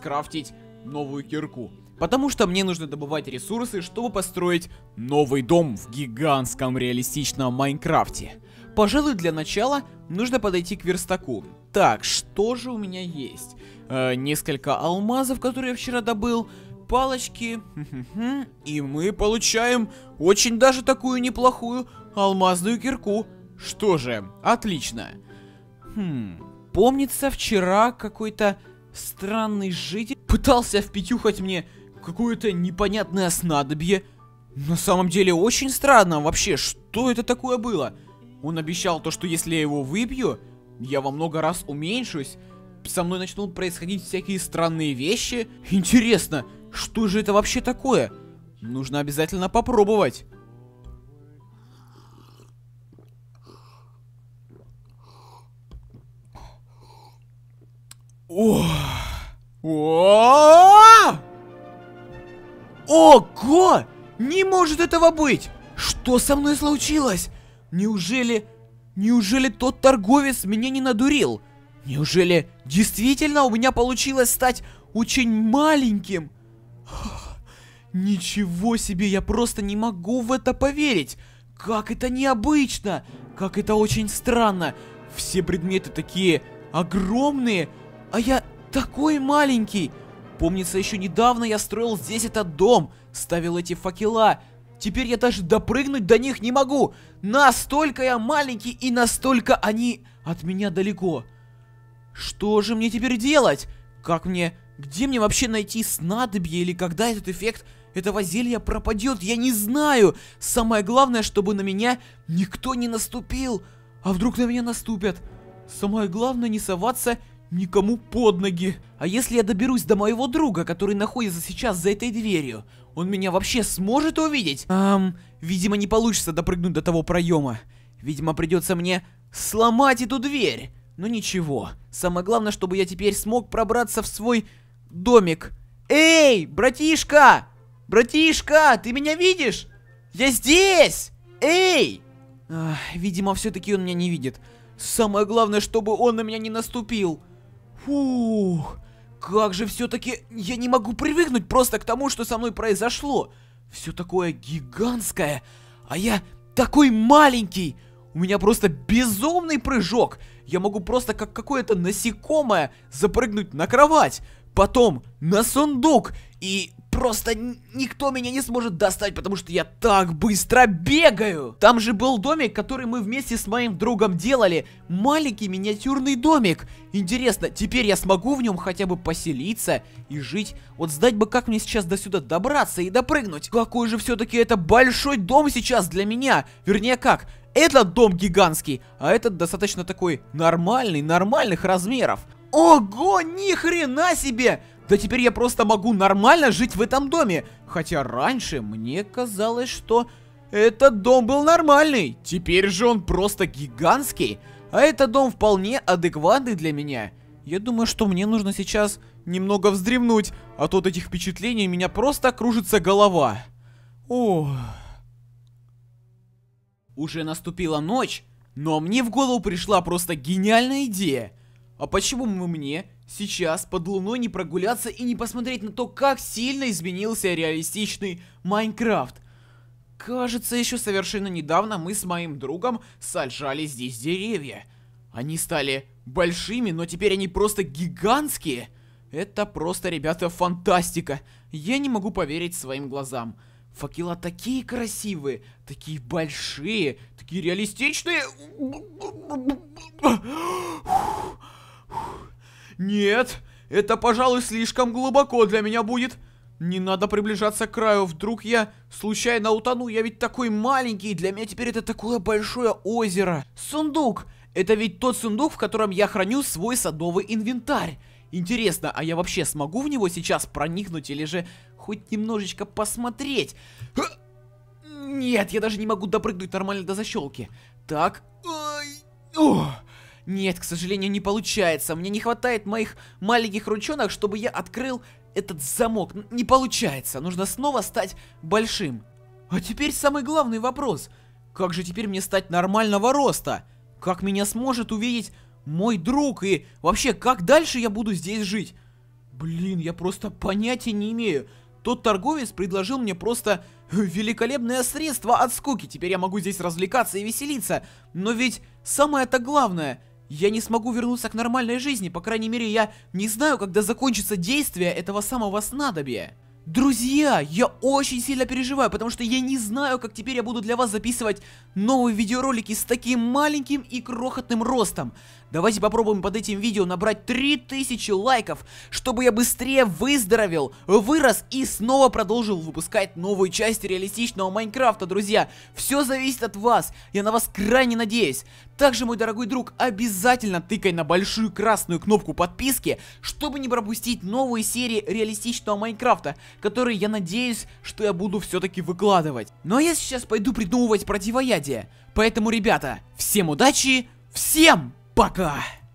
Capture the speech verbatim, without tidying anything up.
скрафтить новую кирку. Потому что мне нужно добывать ресурсы, чтобы построить новый дом в гигантском реалистичном Майнкрафте. Пожалуй, для начала нужно подойти к верстаку. Так, что же у меня есть? Э, несколько алмазов, которые я вчера добыл, палочки. И мы получаем очень даже такую неплохую алмазную кирку. Что же, отлично. Хм, помнится, вчера какой-то странный житель пытался впетюхать мне какое-то непонятное снадобье. На самом деле очень странно вообще, что это такое было? Он обещал то, что если я его выпью, я во много раз уменьшусь, со мной начнут происходить всякие странные вещи. Интересно, что же это вообще такое? Нужно обязательно попробовать. О! О! Ого! Не может этого быть! Что со мной случилось? Неужели... Неужели тот торговец меня не надурил? Неужели действительно у меня получилось стать очень маленьким? Ничего себе, я просто не могу в это поверить. Как это необычно! Как это очень странно. Все предметы такие огромные, а я такой маленький. Помнится, еще недавно я строил здесь этот дом, ставил эти факела. Теперь я даже допрыгнуть до них не могу. Настолько я маленький и настолько они от меня далеко. Что же мне теперь делать? Как мне... Где мне вообще найти снадобье или когда этот эффект этого зелья пропадет? Я не знаю. Самое главное, чтобы на меня никто не наступил. А вдруг на меня наступят? Самое главное не соваться никому под ноги. А если я доберусь до моего друга, который находится сейчас за этой дверью, он меня вообще сможет увидеть? Эм, видимо, не получится допрыгнуть до того проема. Видимо, придется мне сломать эту дверь. Но ничего. Самое главное, чтобы я теперь смог пробраться в свой домик. Эй, братишка! Братишка, ты меня видишь? Я здесь! Эй! Ах, видимо, все-таки он меня не видит. Самое главное, чтобы он на меня не наступил. Фух, как же все-таки я не могу привыкнуть просто к тому, что со мной произошло. Все такое гигантское, а я такой маленький. У меня просто безумный прыжок. Я могу просто как какое-то насекомое запрыгнуть на кровать, потом на сундук, и просто никто меня не сможет достать, потому что я так быстро бегаю. Там же был домик, который мы вместе с моим другом делали. Маленький миниатюрный домик. Интересно, теперь я смогу в нем хотя бы поселиться и жить? Вот знать бы, как мне сейчас до сюда добраться и допрыгнуть. Какой же все-таки это большой дом сейчас для меня. Вернее, как? Этот дом гигантский, а этот достаточно такой нормальный, нормальных размеров. Ого, ни хрена себе! Да теперь я просто могу нормально жить в этом доме. Хотя раньше мне казалось, что этот дом был нормальный. Теперь же он просто гигантский. А этот дом вполне адекватный для меня. Я думаю, что мне нужно сейчас немного вздремнуть, а то от этих впечатлений у меня просто кружится голова. Ох. Уже наступила ночь, но мне в голову пришла просто гениальная идея. А почему бы мне сейчас под луной не прогуляться и не посмотреть на то, как сильно изменился реалистичный Майнкрафт? Кажется, еще совершенно недавно мы с моим другом сажали здесь деревья. Они стали большими, но теперь они просто гигантские. Это просто, ребята, фантастика. Я не могу поверить своим глазам. Факела такие красивые, такие большие, такие реалистичные. Нет, это, пожалуй, слишком глубоко для меня будет. Не надо приближаться к краю, вдруг я случайно утону. Я ведь такой маленький, для меня теперь это такое большое озеро. Сундук, это ведь тот сундук, в котором я храню свой садовый инвентарь. Интересно, а я вообще смогу в него сейчас проникнуть или же хоть немножечко посмотреть? Нет, я даже не могу допрыгнуть нормально до защелки. Так. Нет, к сожалению, не получается. Мне не хватает моих маленьких ручонок, чтобы я открыл этот замок. Не получается. Нужно снова стать большим. А теперь самый главный вопрос. Как же теперь мне стать нормального роста? Как меня сможет увидеть мой друг? И вообще, как дальше я буду здесь жить? Блин, я просто понятия не имею. Тот торговец предложил мне просто великолепное средство от скуки. Теперь я могу здесь развлекаться и веселиться. Но ведь самое-то главное, я не смогу вернуться к нормальной жизни. По крайней мере, я не знаю, когда закончится действие этого самого снадобья. Друзья, я очень сильно переживаю, потому что я не знаю, как теперь я буду для вас записывать новые видеоролики с таким маленьким и крохотным ростом. Давайте попробуем под этим видео набрать три тысячи лайков, чтобы я быстрее выздоровел, вырос и снова продолжил выпускать новые части реалистичного Майнкрафта, друзья. Все зависит от вас, я на вас крайне надеюсь. Также, мой дорогой друг, обязательно тыкай на большую красную кнопку подписки, чтобы не пропустить новые серии реалистичного Майнкрафта, которые, я надеюсь, что я буду все-таки выкладывать. Ну а я сейчас пойду придумывать противоядие. Поэтому, ребята, всем удачи, всем пока!